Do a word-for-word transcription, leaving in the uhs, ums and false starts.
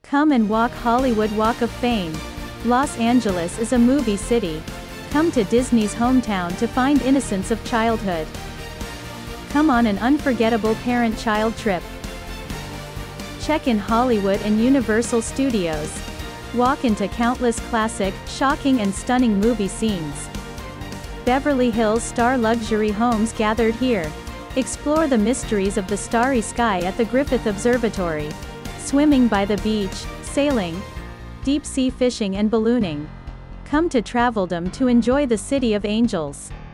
Come and walk Hollywood Walk of Fame. Los Angeles is a movie city. Come to Disney's hometown to find innocence of childhood. Come on an unforgettable parent-child trip. Check in Hollywood and Universal Studios. Walk into countless classic, shocking and stunning movie scenes. Beverly Hills star luxury homes gathered here. Explore the mysteries of the starry sky at the Griffith Observatory. Swimming by the beach, sailing, deep-sea fishing and ballooning. Come to Traveldom to enjoy the City of Angels.